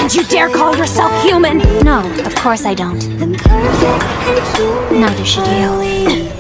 And you dare call yourself human? No, of course I don't. Neither should you.